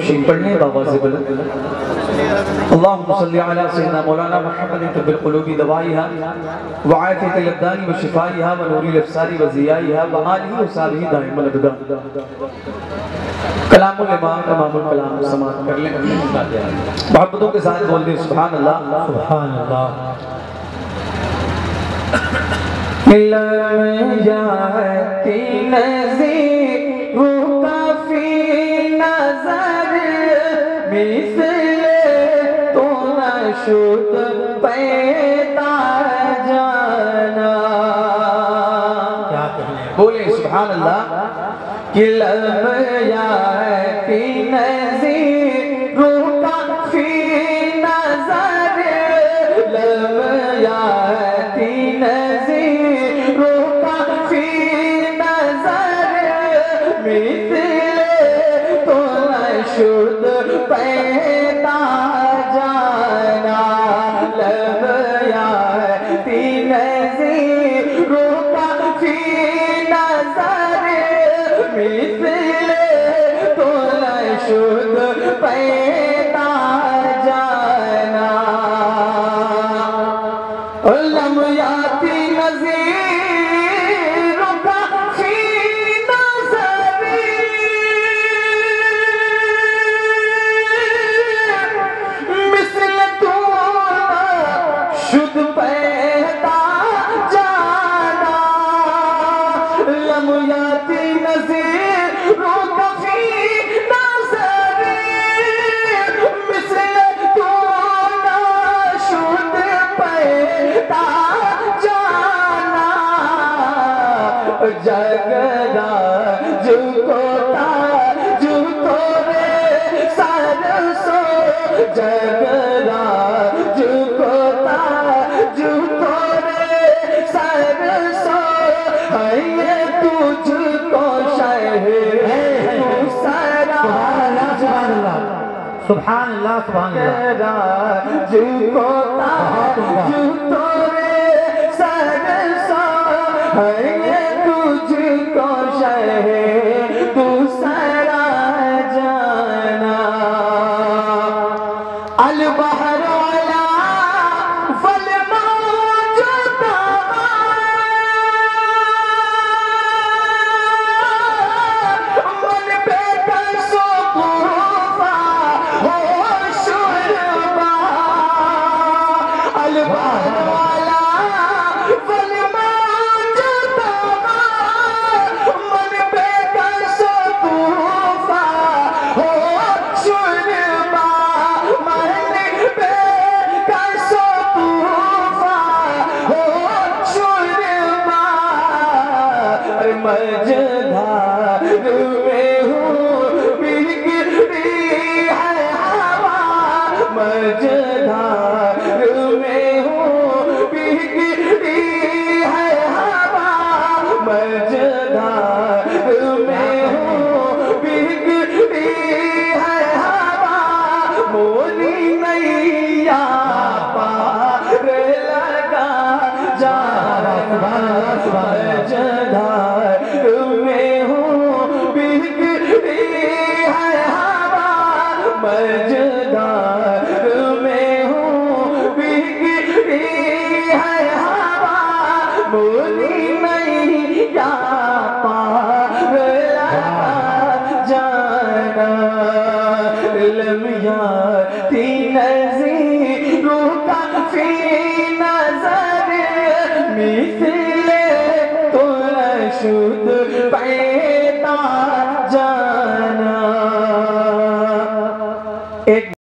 शरीफ पढ़ने बाबा से बुलंद अल्लाहुम्मा सल्ली अला सय्यिदना मौलाना मुहम्मद तिब्बिल क़ुलूबि दवाइहा व आफ़ियतिल अब्दानी व शिफ़ाइहा व नूरिल अब्सारी व ज़ियाइहा व आलिहि व सहाबिहि दाइमल अबदा। कलामुल इमामुल कलाम समाअत कर लें, मोहब्बतों के साथ बोल दें सुभान अल्लाह सुभान अल्लाह। जाती नज़ीर काफ़ी नज़र मिसले तो नशुद पैदा जाना। क्या बोले सुभान अल्लाह। कि जाती नज़ीर काफ़ी नज़र जाती नज़ीर काफ़ी नज़र मिसले तो नशुद पैदा जाना। जाती नज़ीर काफ़ी नज़र मिसले तो नशुद पैदा जाना। जाती नज़ीर काफ़ी नज़र मिसले तो नशुद पैदा जाना। जाती नज़ीर काफ़ी नज़र मिसले तो नशुद पैदा जाना। जगदा जुको जुको रे सरसो जगदा जुको जुको रे सरसो है तुझको शहर सुभान अल्लाह सुभान अल्लाह। जुको जुको रे सरसो है तुझको शहर दूसरा जाना। अल बहर वाला फल मौजूदा मन पे कसो गुफा हो शुरबा। अल बहर वाला फल मौजूदा मन पे कसो गुफा हो शुरबा। मन पे कसो गुफा हो शुरबा। मझधार में हूँ बिगड़ी है हवा। मझधार में हूँ बिगड़ी है हवा। मझधार में हूँ बिगड़ी है हवा। मोरी नैया पार लगा जा मझधार में हूँ बिगड़ी है हवा। मझधार में हूँ बिगड़ी है हवा। मोरी नैया पार लगा जाना। जाती नज़ीर काफ़ी नज़र मिसले तो नशुद पैदा जाना। एक